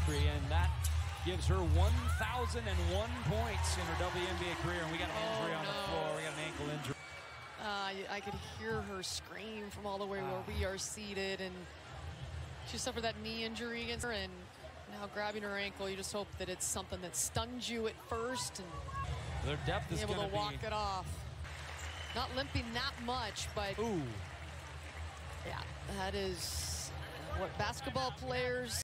history, and that gives her 1,001 points in her WNBA career. And we got an injury on the floor. We got an ankle injury. I could hear her scream from all the way where we are seated, and she suffered that knee injury against her, and now grabbing her ankle. You just hope that it's something that stuns you at first, and their depth is able going to walk it off. Not limping that much, but ooh, yeah, that is what basketball players